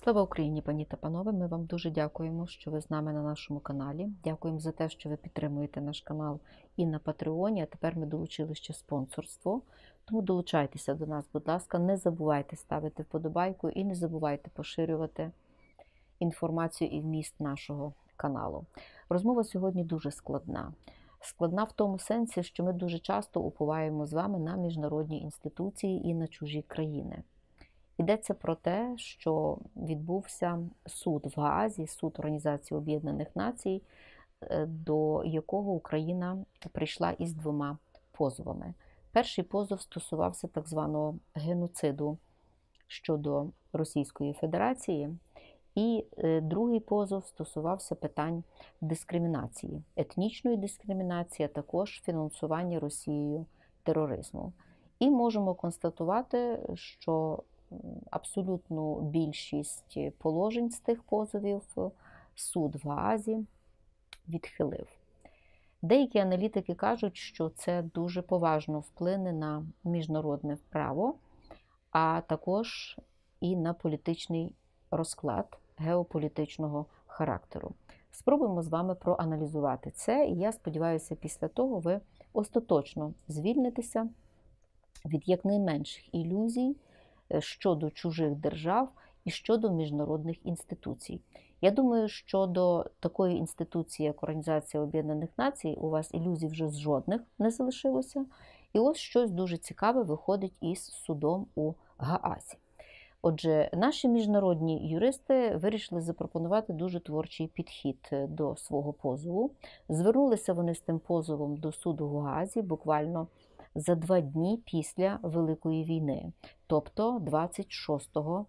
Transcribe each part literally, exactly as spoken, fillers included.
Слава Україні, пані та панове! Ми вам дуже дякуємо, що ви з нами на нашому каналі. Дякуємо за те, що ви підтримуєте наш канал і на Патреоні, а тепер ми долучили ще спонсорство. Тому долучайтеся до нас, будь ласка, не забувайте ставити вподобайку і не забувайте поширювати інформацію і вміст нашого каналу. Розмова сьогодні дуже складна. Складна в тому сенсі, що ми дуже часто уповаємо з вами на міжнародні інституції і на чужі країни. Йдеться про те, що відбувся суд в Гаазі, суд Організації Об'єднаних Націй, до якого Україна прийшла із двома позовами. Перший позов стосувався так званого геноциду щодо Російської Федерації, і другий позов стосувався питань дискримінації, етнічної дискримінації, а також фінансування Росією тероризму. І можемо констатувати, що абсолютну більшість положень з тих позовів суд в Гаазі відхилив. Деякі аналітики кажуть, що це дуже поважно вплине на міжнародне право, а також і на політичний розклад геополітичного характеру. Спробуємо з вами проаналізувати це, і я сподіваюся, після того ви остаточно звільнитеся від якнайменших ілюзій щодо чужих держав і щодо міжнародних інституцій. Я думаю, що до такої інституції, як Організація Об'єднаних Націй, у вас ілюзій вже з жодних не залишилося. І ось щось дуже цікаве виходить із судом у Гаазі. Отже, наші міжнародні юристи вирішили запропонувати дуже творчий підхід до свого позову. Звернулися вони з тим позовом до суду в Гаазі буквально за два дні після Великої війни, тобто двадцять шостого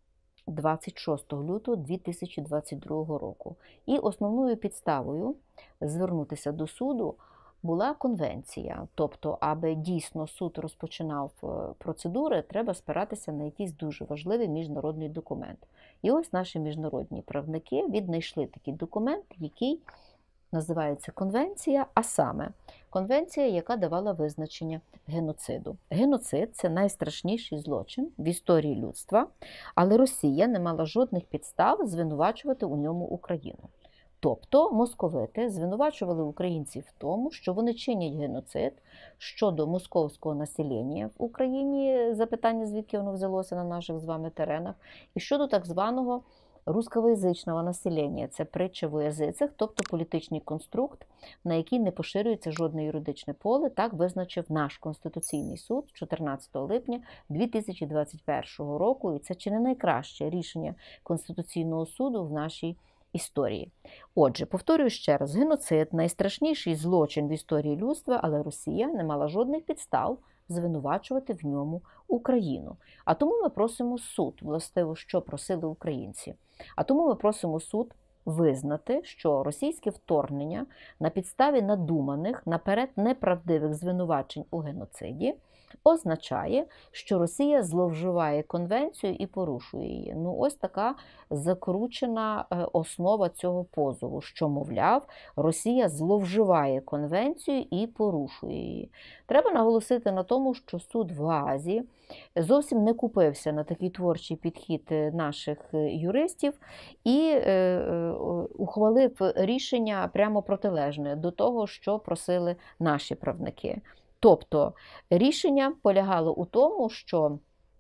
лютого дві тисячі двадцять другого року. І основною підставою звернутися до суду була конвенція. Тобто, аби дійсно суд розпочинав процедури, треба спиратися на якийсь дуже важливий міжнародний документ. І ось наші міжнародні правники віднайшли такий документ, який називається конвенція, а саме конвенція, яка давала визначення геноциду. Геноцид – це найстрашніший злочин в історії людства, але Росія не мала жодних підстав звинувачувати у ньому Україну. Тобто московити звинувачували українців в тому, що вони чинять геноцид щодо московського населення в Україні, запитання, звідки воно взялося на наших з вами теренах, і щодо так званого рускоязичного населення. Це притча в язицях, тобто політичний конструкт, на який не поширюється жодне юридичне поле, так визначив наш Конституційний суд чотирнадцятого липня дві тисячі двадцять першого року, і це чи не найкраще рішення Конституційного суду в нашій історії. Отже, повторюю ще раз, геноцид – найстрашніший злочин в історії людства, але Росія не мала жодних підстав звинувачувати в ньому Україну. А тому ми просимо суд, властиво, що просили українці. А тому ми просимо суд визнати, що російське вторгнення на підставі надуманих, наперед неправдивих звинувачень у геноциді означає, що Росія зловживає конвенцію і порушує її. Ну, ось така закручена основа цього позову, що, мовляв, Росія зловживає конвенцію і порушує її. Треба наголосити на тому, що суд в Гаазі зовсім не купився на такий творчий підхід наших юристів і ухвалив рішення прямо протилежне до того, що просили наші правники. Тобто рішення полягало у тому, що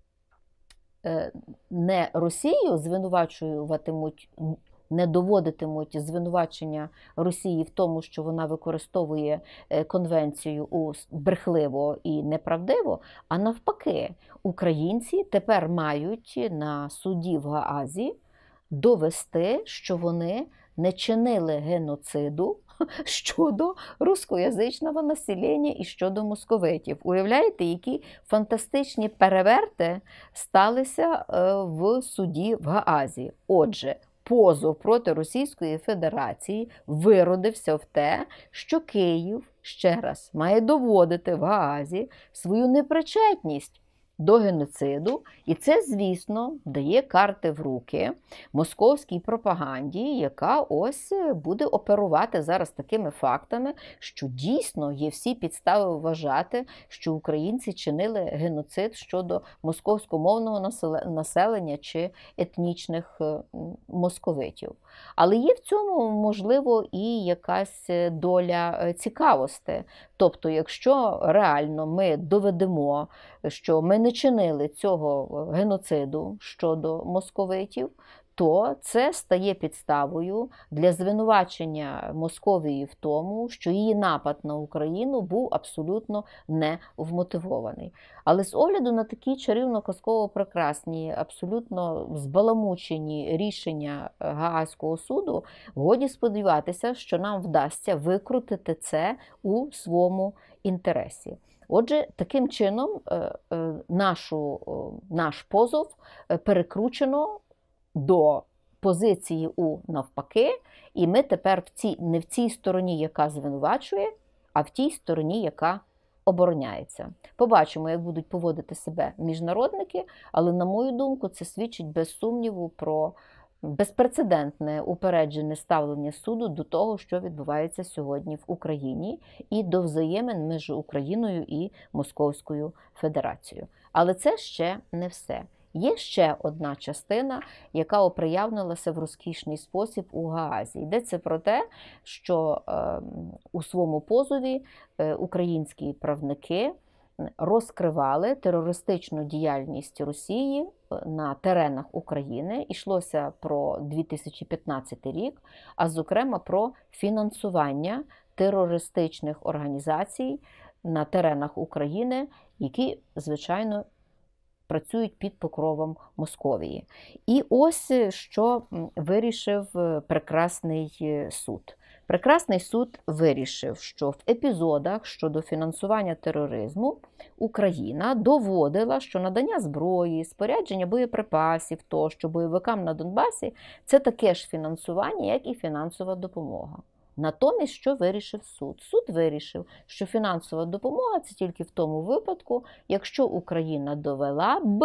не Росію звинувачуватимуть, не доводитимуть звинувачення Росії в тому, що вона використовує конвенцію брехливо і неправдиво, а навпаки, українці тепер мають на суді в Гаазі довести, що вони не чинили геноциду щодо рускоязичного населення і щодо московитів. Уявляєте, які фантастичні переверти сталися в суді в Гаазі. Отже, позов проти Російської Федерації виродився в те, що Київ, ще раз, має доводити в Гаазі свою непричетність до геноциду, і це, звісно, дає карти в руки московській пропаганді, яка ось буде оперувати зараз такими фактами, що дійсно є всі підстави вважати, що українці чинили геноцид щодо московськомовного населення чи етнічних московитів. Але є в цьому, можливо, і якась доля цікавості. Тобто, якщо реально ми доведемо, що ми не чинили цього геноциду щодо московитів, то це стає підставою для звинувачення Московії в тому, що її напад на Україну був абсолютно не вмотивований. Але з огляду на такі чарівно-казково-прекрасні, абсолютно збаламучені рішення Гаазького суду, годі сподіватися, що нам вдасться викрутити це у своєму інтересі. Отже, таким чином нашу, наш позов перекручено до позиції у навпаки, і ми тепер в цій, не в цій стороні, яка звинувачує, а в тій стороні, яка обороняється. Побачимо, як будуть поводити себе міжнародники, але, на мою думку, це свідчить без сумніву про безпрецедентне упереджене ставлення суду до того, що відбувається сьогодні в Україні, і до взаємин між Україною і Московською Федерацією. Але це ще не все. Є ще одна частина, яка оприявнилася в розкішний спосіб у Гаазі. Йдеться про те, що е, у своєму позові е, українські правники розкривали терористичну діяльність Росії на теренах України. Йшлося про дві тисячі п'ятнадцятий рік, а зокрема про фінансування терористичних організацій на теренах України, які, звичайно, працюють під покровом Московії. І ось що вирішив прекрасний суд. Прекрасний суд вирішив, що в епізодах щодо фінансування тероризму Україна доводила, що надання зброї, спорядження боєприпасів тощо бойовикам на Донбасі – це таке ж фінансування, як і фінансова допомога. Натомість, що вирішив суд? Суд вирішив, що фінансова допомога – це тільки в тому випадку, якщо Україна довела б,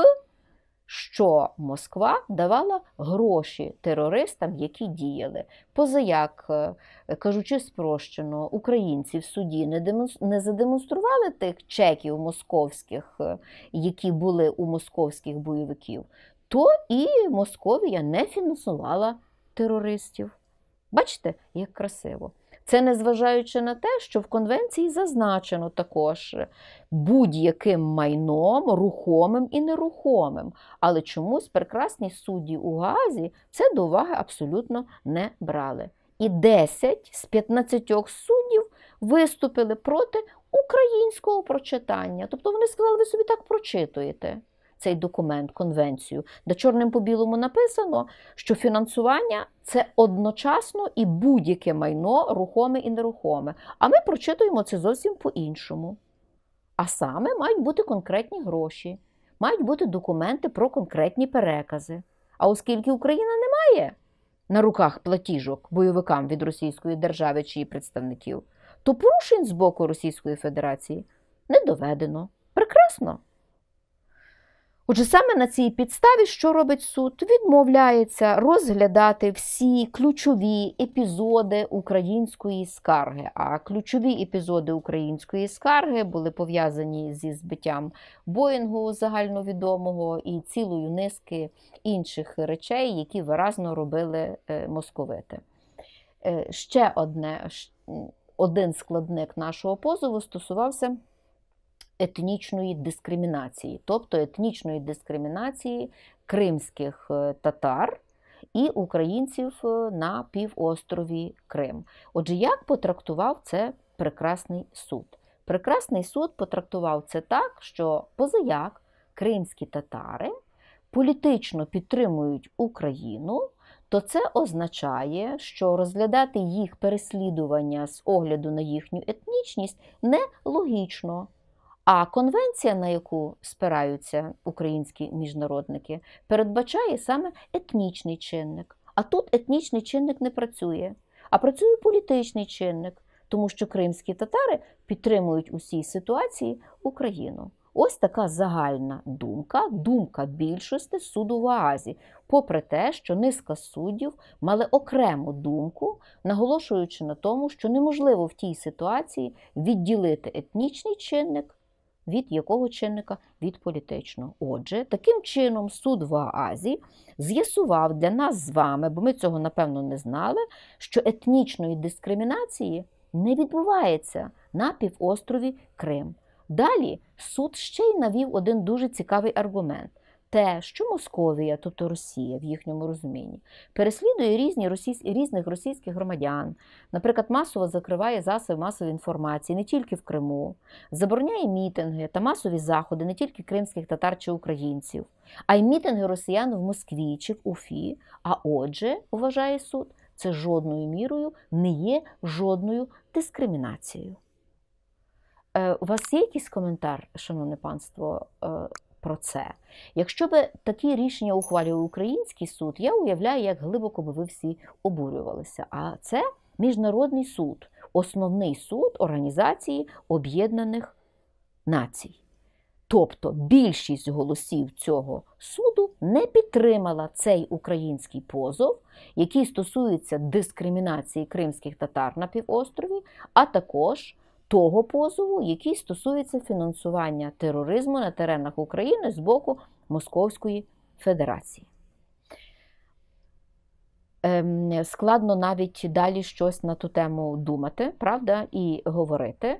що Москва давала гроші терористам, які діяли. Позаяк, кажучи спрощено, українці в суді не задемонстрували тих чеків московських, які були у московських бойовиків, то і Московія не фінансувала терористів. Бачите, як красиво. Це незважаючи на те, що в конвенції зазначено також будь-яким майном, рухомим і нерухомим. Але чомусь прекрасні судді у Гаазі це до уваги абсолютно не брали. І десять з п'ятнадцяти суддів виступили проти українського прочитання. Тобто вони сказали, ви собі так прочитуєте цей документ, конвенцію, де чорним по білому написано, що фінансування – це одночасно і будь-яке майно, рухоме і нерухоме. А ми прочитуємо це зовсім по-іншому. А саме мають бути конкретні гроші, мають бути документи про конкретні перекази. А оскільки Україна не має на руках платіжок бойовикам від Російської держави чи її представників, то порушень з боку Російської Федерації не доведено. Прекрасно! Отже, саме на цій підставі, що робить суд? Відмовляється розглядати всі ключові епізоди української скарги. А ключові епізоди української скарги були пов'язані зі збиттям Боїнгу загальновідомого і цілою низки інших речей, які виразно робили московити. Ще одне, один складник нашого позову стосувався етнічної дискримінації, тобто етнічної дискримінації кримських татар і українців на півострові Крим. Отже, як потрактував це прекрасний суд? Прекрасний суд потрактував це так, що позаяк кримські татари політично підтримують Україну, то це означає, що розглядати їх переслідування з огляду на їхню етнічність нелогічно. А конвенція, на яку спираються українські міжнародники, передбачає саме етнічний чинник. А тут етнічний чинник не працює, а працює політичний чинник, тому що кримські татари підтримують у цій ситуації Україну. Ось така загальна думка, думка більшості суду в Гаазі, попри те, що низка суддів мали окрему думку, наголошуючи на тому, що неможливо в тій ситуації відділити етнічний чинник від якого чинника? Від політичного. Отже, таким чином суд в Гаазі з'ясував для нас з вами, бо ми цього, напевно, не знали, що етнічної дискримінації не відбувається на півострові Крим. Далі суд ще й навів один дуже цікавий аргумент. Те, що Московія, тобто Росія в їхньому розумінні, переслідує різні російсь... різних російських громадян, наприклад, масово закриває засоби масової інформації не тільки в Криму, забороняє мітинги та масові заходи не тільки кримських татар чи українців, а й мітинги росіян в Москві чи в Уфі, а отже, вважає суд, це жодною мірою не є жодною дискримінацією. Е, у вас є якийсь коментар, шановне панство, е, про це? Якщо би такі рішення ухвалював український суд, я уявляю, як глибоко би ви всі обурювалися. А це Міжнародний суд, основний суд Організації Об'єднаних Націй. Тобто більшість голосів цього суду не підтримала цей український позов, який стосується дискримінації кримських татар на півострові, а також того позову, який стосується фінансування тероризму на теренах України з боку Московської Федерації. Ем, складно навіть далі щось на ту тему думати, правда, і говорити.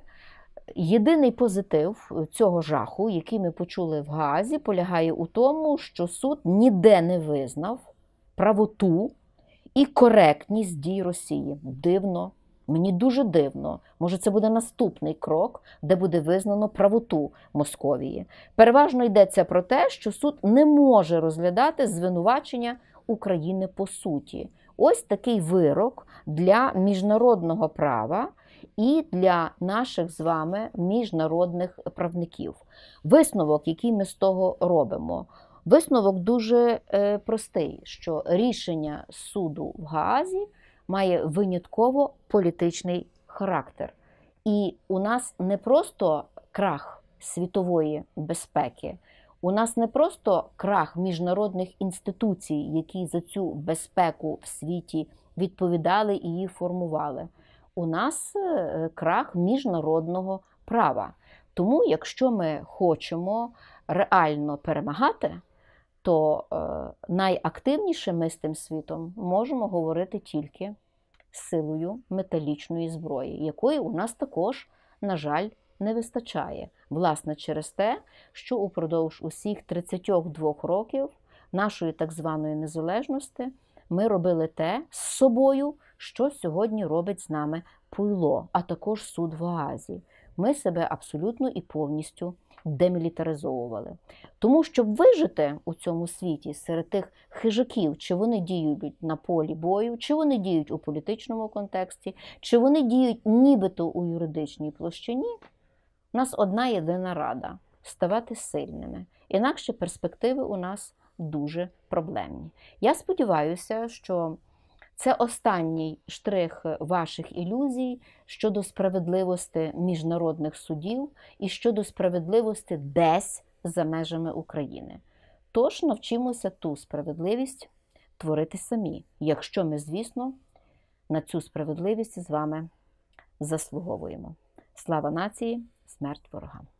Єдиний позитив цього жаху, який ми почули в Гаазі, полягає у тому, що суд ніде не визнав правоту і коректність дій Росії. Дивно. Мені дуже дивно. Може, це буде наступний крок, де буде визнано правоту Московії. Переважно йдеться про те, що суд не може розглядати звинувачення України по суті. Ось такий вирок для міжнародного права і для наших з вами міжнародних правників. Висновок, який ми з того робимо. Висновок дуже е, простий, що рішення суду в Гаазі має винятково політичний характер. І у нас не просто крах світової безпеки, у нас не просто крах міжнародних інституцій, які за цю безпеку в світі відповідали і її формували. У нас крах міжнародного права. Тому, якщо ми хочемо реально перемагати, то е, найактивніше ми з тим світом можемо говорити тільки силою металічної зброї, якої у нас також, на жаль, не вистачає. Власне, через те, що упродовж усіх тридцяти двох років нашої так званої незалежності ми робили те з собою, що сьогодні робить з нами Пуйло, а також суд в Гаазі. Ми себе абсолютно і повністю демілітаризовували. Тому, щоб вижити у цьому світі серед тих хижаків, чи вони діють на полі бою, чи вони діють у політичному контексті, чи вони діють нібито у юридичній площині, у нас одна єдина рада – ставати сильними. Інакше перспективи у нас дуже проблемні. Я сподіваюся, що це останній штрих ваших ілюзій щодо справедливості міжнародних судів і щодо справедливості десь за межами України. Тож навчимося ту справедливість творити самі, якщо ми, звісно, на цю справедливість з вами заслуговуємо. Слава нації, смерть ворогам!